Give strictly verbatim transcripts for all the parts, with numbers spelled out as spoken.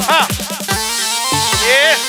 ها ايه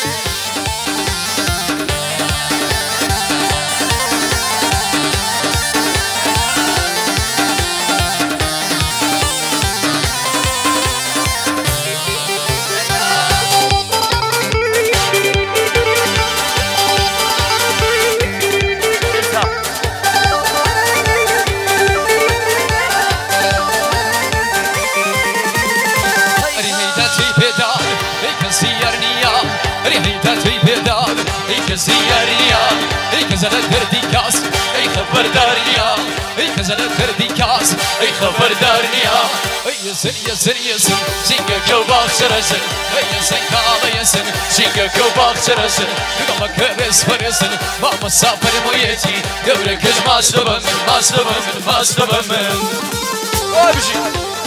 زياريا اي كزل كردي كاس اي خبر داريا اي كزل كردي كاس اي خبر داريا اي يسن يسن يسن سينك كوباك سرسن اي يسن كالا يسن سينك كوباك سرسن كما كرس فرسن ما مسافر مويتي دورك ما سلبن ما سلبن ما سلبن ابشي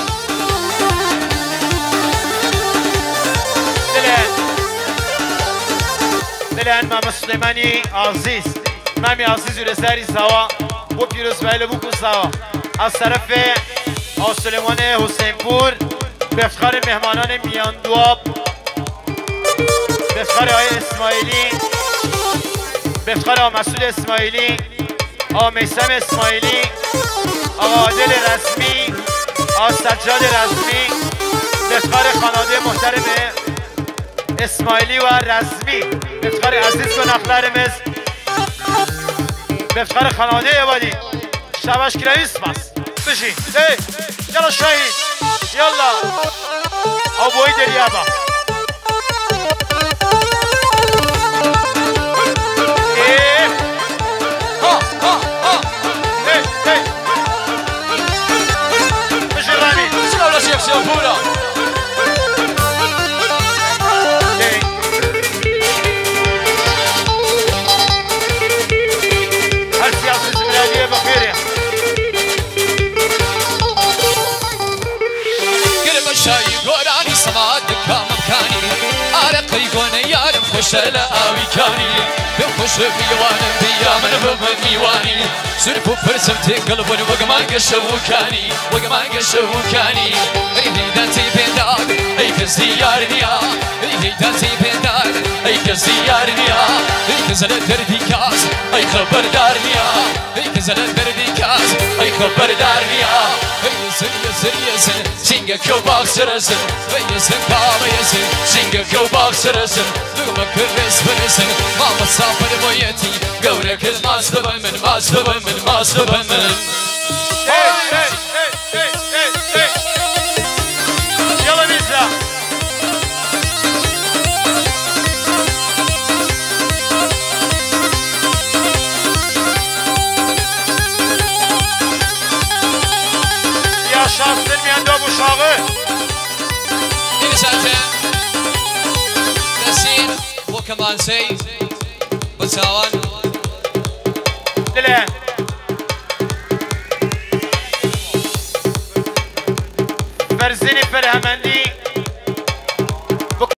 دلان ماما سليماني عزيز مامي عزيز ورساري سوا بو بيروس بايلة بوكو سوا از طرف آل سليمان حسین پور به افتخار مهمانان میاندواب به افتخار آقای اسماعیلی به افتخار آقا مسعود اسماعیلی آقا میثم اسماعیلی آقا عادل رسمی آقا سجاد رسمی به افتخار خانواده محترم اسماعیلی و رسمی به افتخار عزیز گناهکارımız به افتخار خانواده عبادی شباش کریس بس بشین ای یلا شاهین یلا آبوی دریابا ای ها ها ها ای ای بشین رمی شکل شیخ شیخورا خوشل آوی کانی به خوش بیوانم بیامن بمن میوانی سرف و پرسم تقلب و وگمان گشو کانی وگمان گشو کانی ای دنتی بنداد ای کسی یار نیا ای دنتی بنداد ای کسی یار نیا ای کزل دردی کاس ای خبردار نیا ای کزل دردی کاس ای خبردار نیا ای سن سن سن سینگ کو باکسرسن ای سن کام یسن سینگ کو باکسرسن ما كرس فرسن ما مسافر مويتي قولك ما سبب من ما سبب من ما سبب من يلا بيزا يا شاطر من دو بشاغه كمان سي بتساوان دلان فرزيني فرهمندي